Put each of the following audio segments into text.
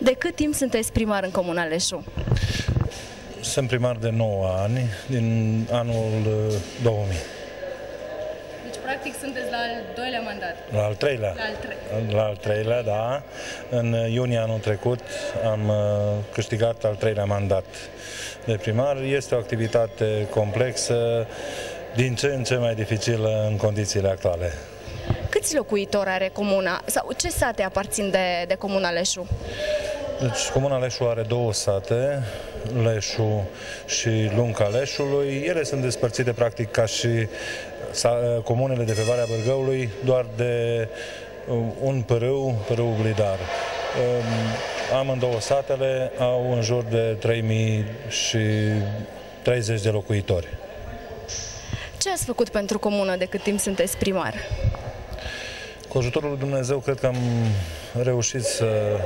De cât timp sunteți primar în Comuna Leșu? Sunt primar de 9 ani, din anul 2000. Deci, practic, sunteți la al doilea mandat. La al treilea. La al treilea, da. În iunie anul trecut am câștigat al treilea mandat de primar. Este o activitate complexă, din ce în ce mai dificilă în condițiile actuale. Câți locuitori are comuna? Sau ce sate aparțin de Comuna Leșu? Deci, Comuna Leșu are două sate, Leșu și Lunca Leșului. Ele sunt despărțite practic ca și comunele de pe Valea Bârgăului, doar de un pârâu Blidar. Amândouă satele au în jur de 3030 de locuitori. Ce ați făcut pentru comună de cât timp sunteți primar? Cu ajutorul lui Dumnezeu, cred că am reușit să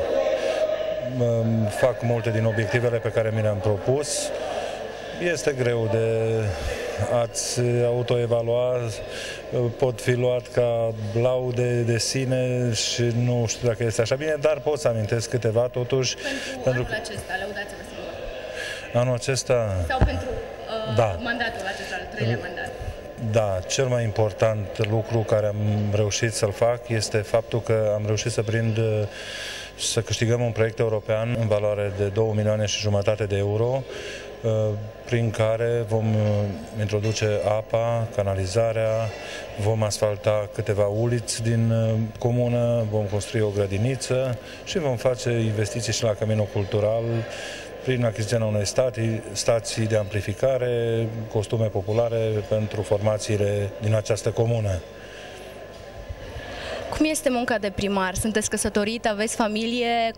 fac multe din obiectivele pe care mi le-am propus. Este greu de a-ți autoevalua, pot fi luat ca laude de sine și nu știu dacă este așa bine, dar pot să amintesc câteva totuși. Pentru anul acesta, lăudați-vă singur. Anul acesta? Sau pentru mandatul acesta, al treilea mandat? Da, cel mai important lucru care am reușit să-l fac este faptul că am reușit să câștigăm un proiect european în valoare de 2,5 milioane de euro, prin care vom introduce apa, canalizarea, vom asfalta câteva uliți din comună, vom construi o grădiniță și vom face investiții și la Căminul Cultural, prin achiziția unei stații de amplificare, costume populare pentru formațiile din această comună. Cum este munca de primar? Sunteți căsătorit, aveți familie?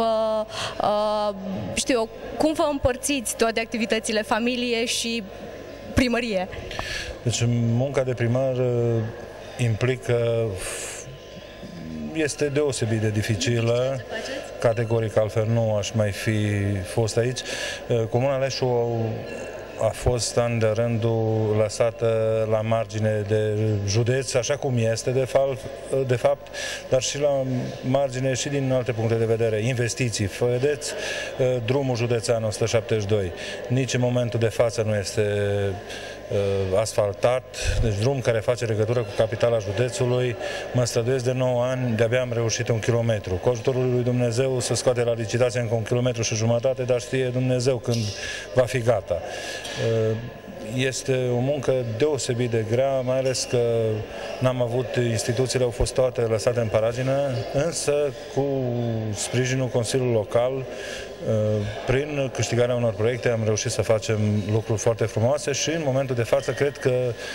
Cum vă împărțiți toate activitățile, familie și primărie? Deci munca de primar implică, este deosebit de dificilă, categoric, altfel nu aș mai fi fost aici. Comuna Leșu a fost an de rândul lăsată la margine de județ, așa cum este de fapt, dar și la margine și din alte puncte de vedere. Investiții, vedeți, drumul județean 172, nici în momentul de față nu este asfaltat, deci drum care face legătură cu capitala județului. Mă străduiesc de 9 ani, de-abia am reușit 1 kilometru. Cu ajutorul lui Dumnezeu să scoate la licitație încă 1,5 km, dar știe Dumnezeu când va fi gata. Este o muncă deosebit de grea, mai ales că n-am avut, instituțiile au fost toate lăsate în paragină, însă cu sprijinul Consiliului Local, prin câștigarea unor proiecte, am reușit să facem lucruri foarte frumoase și în momentul de față cred că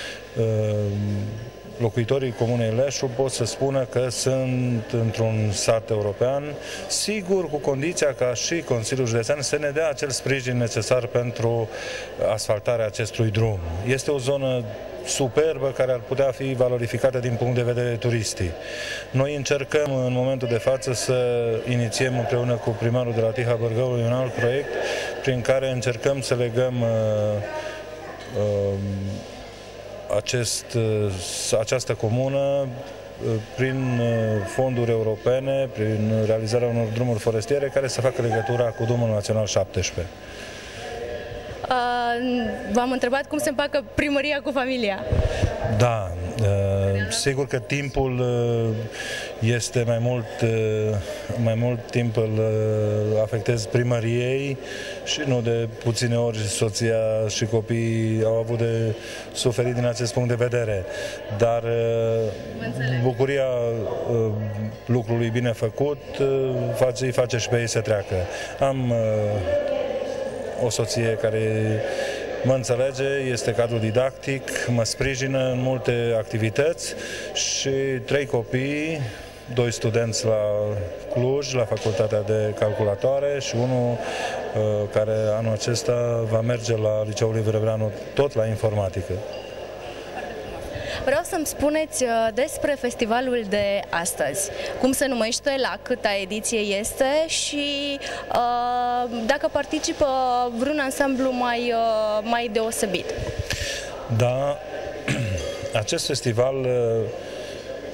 locuitorii Comunei Leșu pot să spună că sunt într-un sat european, sigur cu condiția ca și Consiliul Județean să ne dea acel sprijin necesar pentru asfaltarea acestui drum. Este o zonă superbă care ar putea fi valorificată din punct de vedere turistic. Noi încercăm în momentul de față să inițiem împreună cu primarul de la Tiha Bârgăului un alt proiect prin care încercăm să legăm această comună prin fonduri europene, prin realizarea unor drumuri forestiere care să facă legătura cu drumul național 17. V-am întrebat cum se împacă primăria cu familia. Da, sigur că timpul este mai mult timp îl afectez primăriei și nu de puține ori soția și copiii au avut de suferit din acest punct de vedere. Dar bucuria lucrului bine făcut îi face și pe ei să treacă. Am o soție care mă înțelege, este cadru didactic, mă sprijină în multe activități și 3 copii, 2 studenți la Cluj, la Facultatea de Calculatoare și unul care anul acesta va merge la Liceul Liviu Rebreanu, tot la informatică. Vreau să-mi spuneți despre festivalul de astăzi. Cum se numește, la câta ediție este și dacă participă vreun ansamblu mai deosebit. Da, acest festival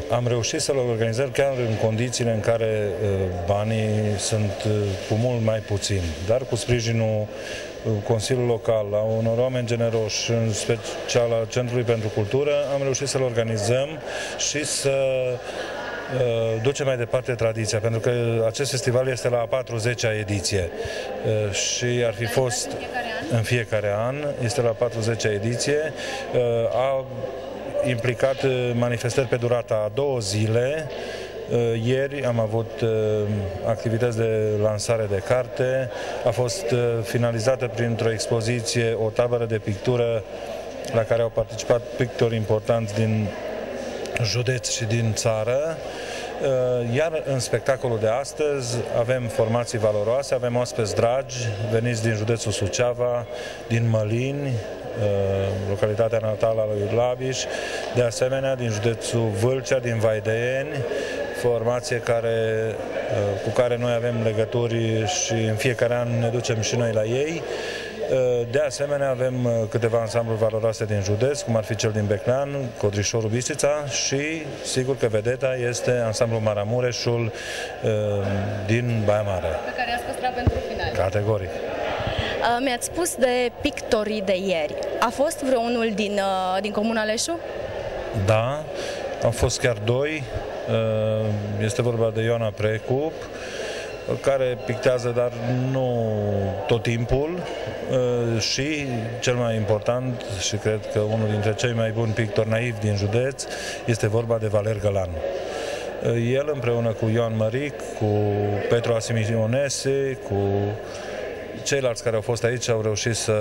am reușit să-l organizăm chiar în condițiile în care banii sunt cu mult mai puțini, dar cu sprijinul Consiliul Local, a unor oameni generoși, în special al Centrului pentru Cultură, am reușit să-l organizăm și să duce mai departe tradiția, pentru că acest festival este la a 40-a ediție și ar fi fost în fiecare an, este la a 40-a ediție, a implicat manifestări pe durata a 2 zile. Ieri am avut activități de lansare de carte, a fost finalizată printr-o expoziție o tabără de pictură la care au participat pictori importanți din județ și din țară. Iar în spectacolul de astăzi avem formații valoroase, avem oaspeți dragi, veniți din județul Suceava, din Mălini, localitatea natală a lui Labiș, de asemenea din județul Vâlcea, din Vaideni, formație cu care noi avem legături și în fiecare an ne ducem și noi la ei. De asemenea, avem câteva ansambluri valoroase din județ, cum ar fi cel din Beclean, Codrișorul Bistrița și, sigur că vedeta este ansamblul Maramureșul din Baia Mare. Pe care ați păstrat pentru final. Categoric. Mi-ați spus de pictorii de ieri. A fost vreunul din Comuna Leșu? Da, au fost chiar 2. Este vorba de Ioana Precup, care pictează, dar nu tot timpul, și cel mai important, și cred că unul dintre cei mai buni pictori naivi din județ, este vorba de Valer Gălan. El, împreună cu Ioan Măric, cu Petru Asimionese, cu ceilalți care au fost aici, au reușit să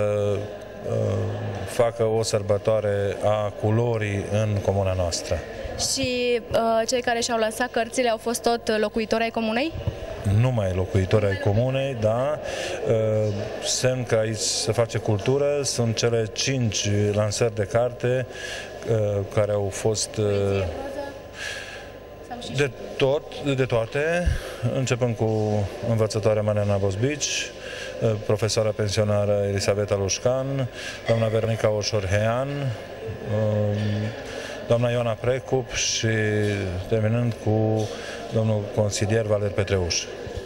facă o sărbătoare a culorii în comuna noastră. Și cei care și-au lansat cărțile au fost tot locuitori ai comunei? Numai locuitori ai comunei, da. Semn că aici se face cultură, sunt cele 5 lansări de carte care au fost de toate, începând cu învățătoarea Mariana Bosbici, profesoara pensionară Elisabeta Lușcan, doamna Vernica Oșorhean, doamna Ioana Precup și terminând cu domnul consilier Valer Petreuș.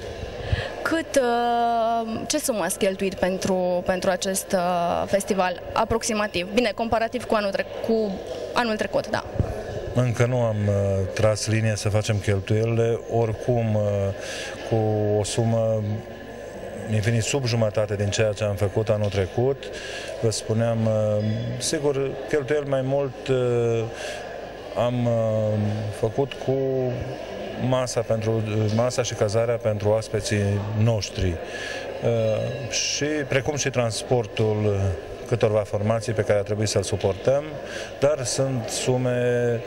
Ce sumă ați cheltuit pentru acest festival, aproximativ? Bine, comparativ cu anul trecut, da. Încă nu am tras linie să facem cheltuielile, oricum cu o sumă infinit sub jumătate din ceea ce am făcut anul trecut. Vă spuneam, sigur, cheltuieli mai mult am făcut cu masa și cazarea pentru oaspeții noștri și precum și transportul câtorva formații pe care a trebuit să-l suportăm, dar sunt sume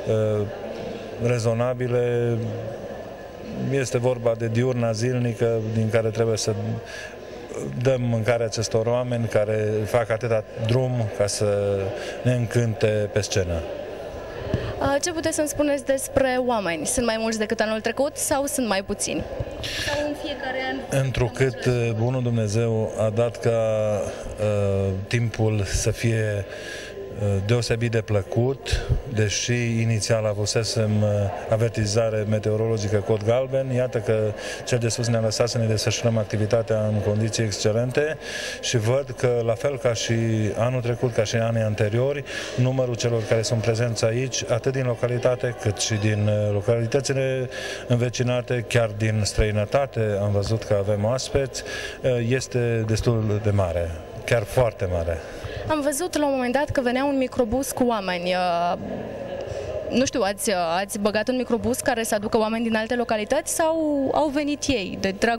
rezonabile. Este vorba de diurna zilnică din care trebuie să dăm mâncare acestor oameni care fac atâta drum ca să ne încânte pe scenă. Ce puteți să-mi spuneți despre oameni? Sunt mai mulți decât anul trecut sau sunt mai puțini? Sau în fiecare an? Întrucât Bunul Dumnezeu a dat ca timpul să fie deosebit de plăcut, deși inițial avusesem avertizare meteorologică cod galben, iată că cel de sus ne-a lăsat să ne desfășurăm activitatea în condiții excelente și văd că, la fel ca și anul trecut, ca și anii anteriori, numărul celor care sunt prezenți aici, atât din localitate cât și din localitățile învecinate, chiar din străinătate, am văzut că avem oaspeți, este destul de mare, chiar foarte mare. Am văzut la un moment dat că venea un microbus cu oameni. Nu știu, ați băgat un microbus care să aducă oameni din alte localități sau au venit ei de drag